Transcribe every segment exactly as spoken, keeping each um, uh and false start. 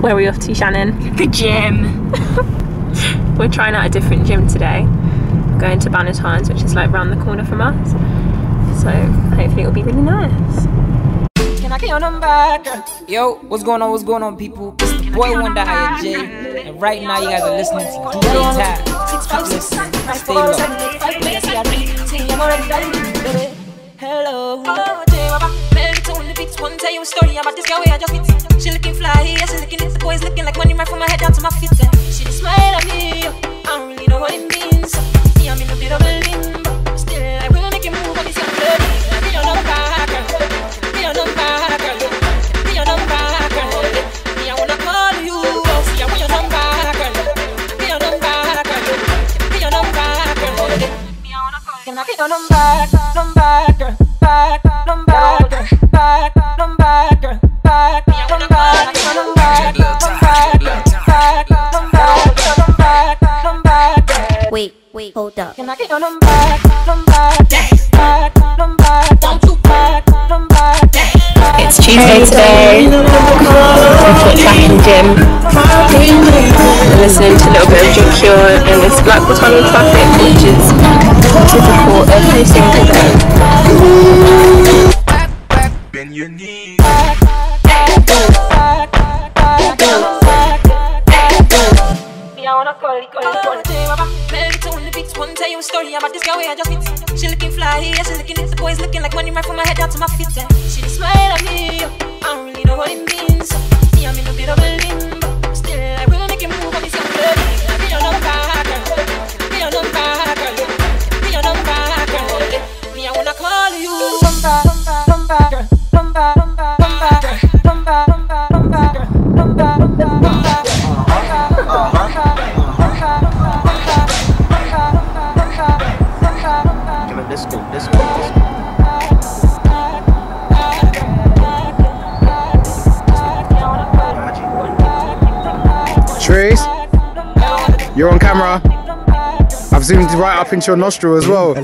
Where are we off to, Shannon? The gym. We're trying out a different gym today. We're going to Bannatynes, which is like round the corner from us. So hopefully it'll be really nice. Can I get your number, girl? Yo, what's going on? What's going on, people? It's the boy Wonder Higher J, and right now you guys are listening to D J Tap. Keep listening. Stay low. Hello. One tell you a story about this girl where I just meet. She looking fly, yeah, she looking at the boys looking like money right from my head down to my feet. She smile at me, I don't really know what it means. Me, I'm in a bit of a limbo. Still, I will make you move on this young lady. Be your number, girl. Be your number, girl. Be your number, girl. Me, I wanna call you. See, I want your number, girl. Be your number, girl. Be your number, girl. Me, I wanna call you. Can I get your number, number, girl? Back, number, girl. Back, number, girl. Back, number, number, number, Wait, wait, hold up. Can I get your number, number, back, number, don't you back, number. It's Tuesday today. We've got back in the gym. We're listening to a little bit of Drink Cure in this Blackpool tunnel traffic, which is typical every single day. Bend your knees. One tell you a story about this girl where I just meet. She looking fly, yeah, she looking at the boys looking like money right from my head down to my feet. She smile at me, I don't really know what it means. See, I'm in a bit of a limbo. Still, I will make you move on this young lady. Be your number, girl. Be your number, girl. Be your number, girl. Me, I wanna call you. Number, number, number, girl. Number, number, number, girl. Number, number, number, girl. Number, number, number. Let's go, let's go, let's go. Trace, you're on camera. I've zoomed right up into your nostril as well.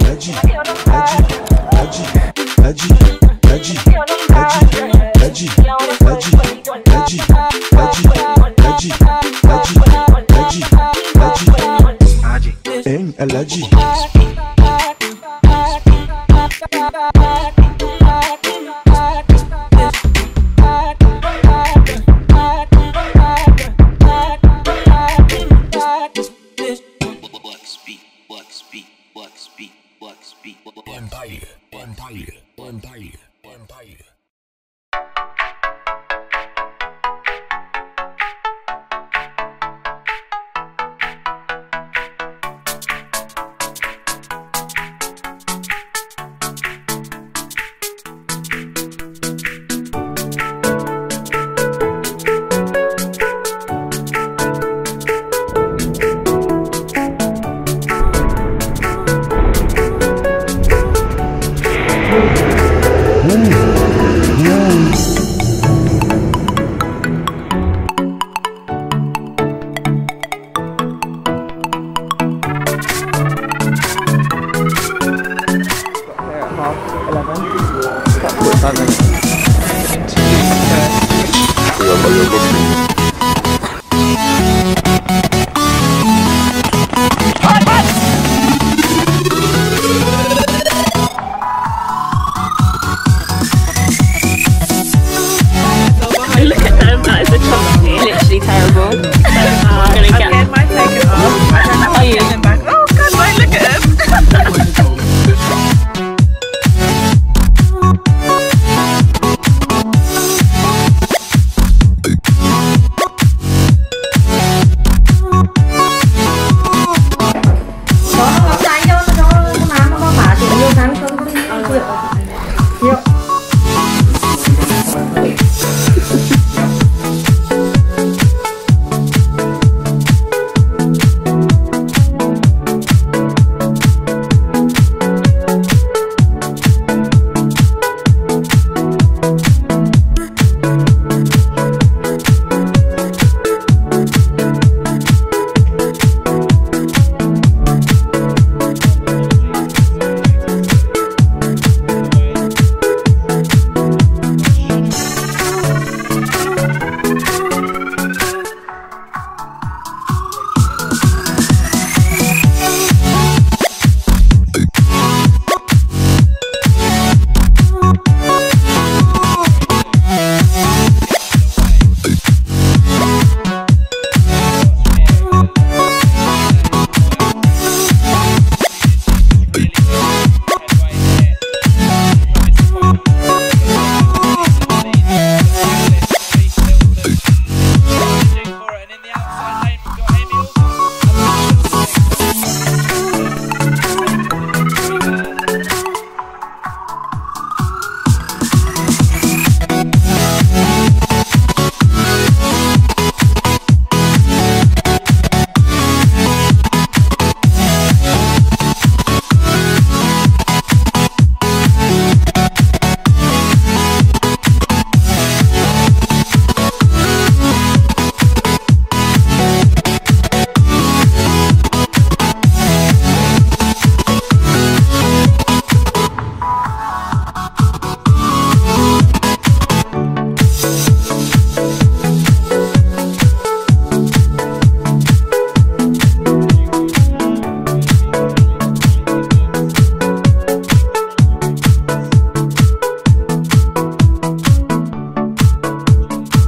Empire, Empire, Empire, Empire. Look at them, that is a trophy. Literally terrible. I'm gonna get Again, might take it off. I don't have to get them back. Oh god, mate, look at him.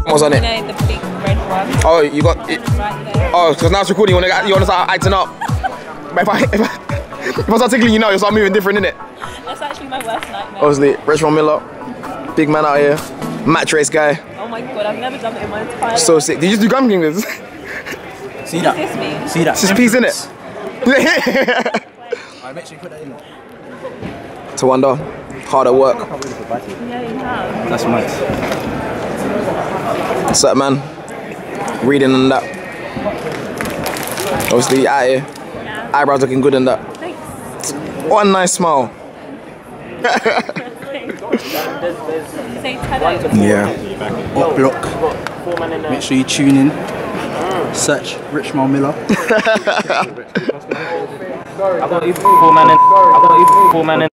What's on it? You know, the big red one. Oh, you got it. Right there. Oh, because now it's recording. You wanna, you wanna start acting up. But if I, if I, if I start tickling you now, you'll start moving different, innit? That's actually my worst nightmare. Obviously, Richmond Miller, big man out here, match race guy. Oh my god, I've never done it in my entire So life. sick. Did you just do Gram King with this? See that? What does this mean? See that? It's just peas, innit? Alright, make sure you put that in there. To wonder, hard at work. Yeah, you have. That's nice. What's up, man? Reading and that. Obviously, out here. Yeah. Eyebrows looking good and that. Thanks. What a nice smile. Say hello. Yeah. Hot block. Make sure you tune in. Search Richmond Miller. I got even four man in. I got even four man in.